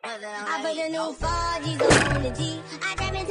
I put the new 4G's on the G. I trap